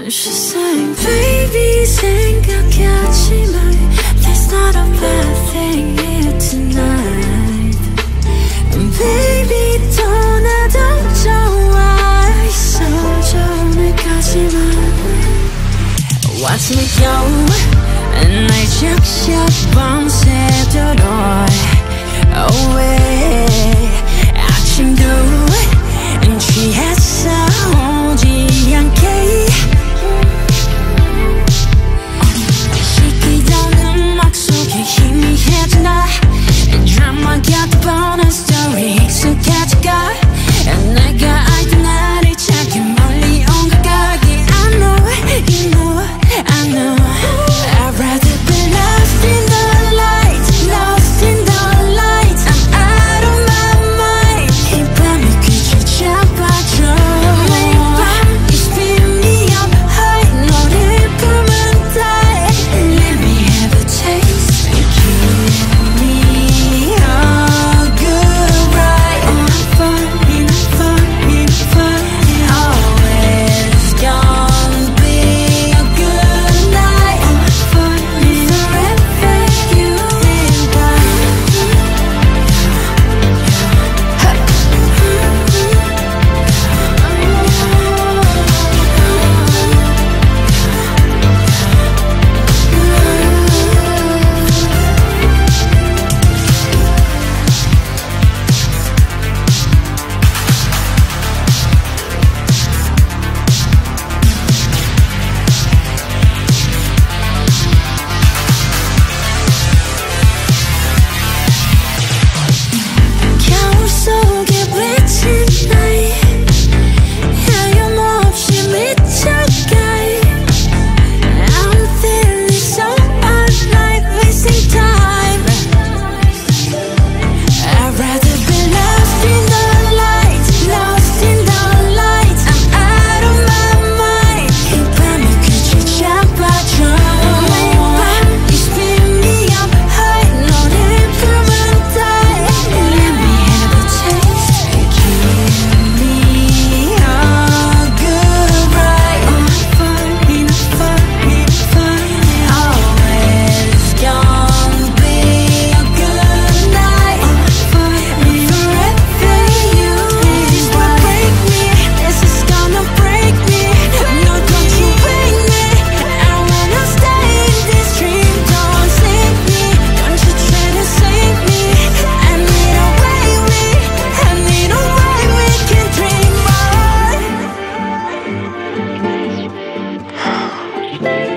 She's saying, baby, 생각하지 마. There's not a bad thing here tonight. Baby, 떠나도 좋아. 있어 오늘까지만. Watch me go. 날 적셔 밤새도록. Away. 아침도 취했어 오지 않게. 시키던 음악 속에 희미해지나. 드라마 같은 bonus story 익숙해질까. 내가 알던 나를 찾기 멀리 온 것 같기. I know, you know, I know. I'd rather be lost in the light, lost in the light. I'm out of my mind. 이 밤이 귀를 잡아줘. 매일 밤 you spin me up high. 너를 보면 die. Let me have a taste. Give me a good ride. I'm falling, falling, falling. Always gonna be a good night. I'm falling forever, you and I. 겨울 속에 비친 나이. 하염없이 미쳐가. I'm feeling so alive, wasting time. I'd rather be lost in the light, lost in the light. I'm out of my mind. 이 밤이 귀를 잡아줘. 매일 밤 you spin me up high. 너를 보면 die. Let me have a taste. Give me a good ride. I'm falling, falling, falling. Always gonna be a good night. I'm falling forever, you is what break me. This is gonna break me. No, don't you break me. I wanna stay in this dream. Don't save me. Don't you try to save me. I need a way we can dream on.